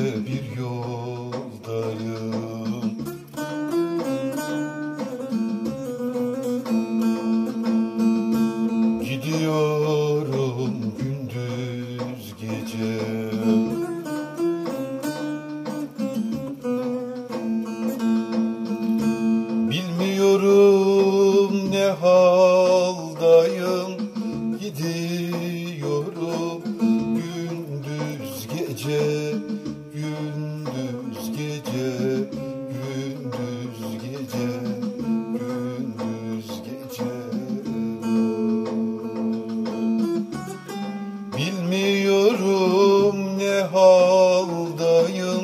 bir yoldayım. Gidiyorum gündüz gece. Bilmiyorum ne haldayım. Gidiyorum gündüz gece, gündüz gece, gündüz gece, gündüz gece. Bilmiyorum ne haldayım,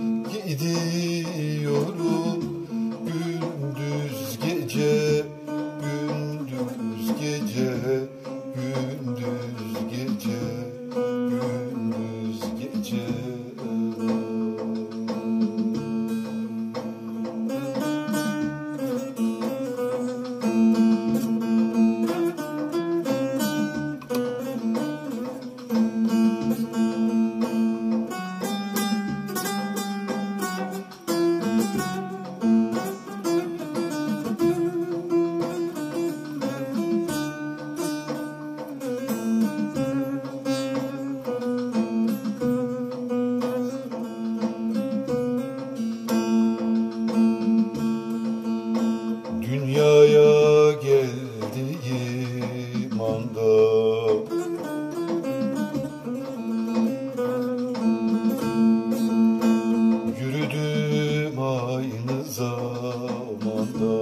gidiyorum gündüz gece, gündüz gece, gündüz gece, gündüz gece. Dünyaya geldiğim anda yürüdüm aynı zamanda.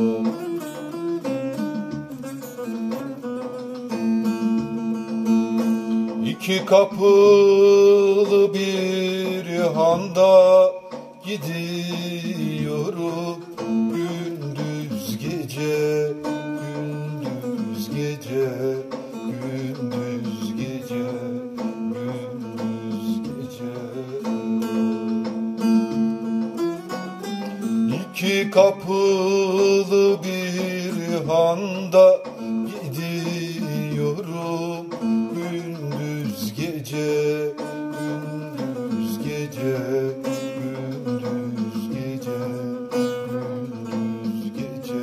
İki kapılı bir handa gidiyorum gündüz gece, gündüz gece, gündüz gece, gündüz gece. İki kapılı bir handa gidiyorum gündüz gece, gündüz gece, gündüz gece, gündüz gece.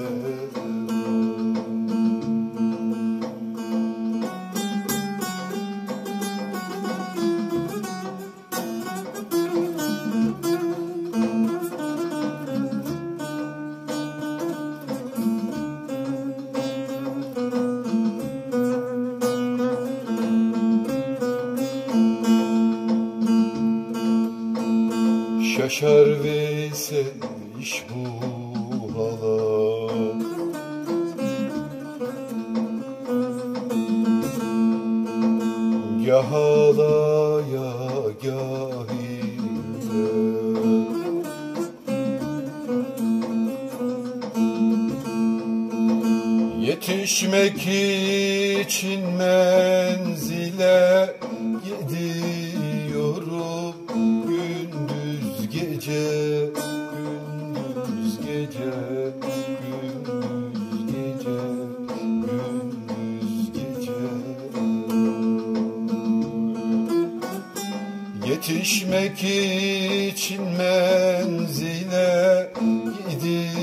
Şaşar Veysel iş bu hala. Gâh ağlaya gâh ile. Yetişmek için menzile gidiyorum gündüz gece, gündüz gece, gündüz gece, gündüz gece. Yetişmek için menzile gidiyorum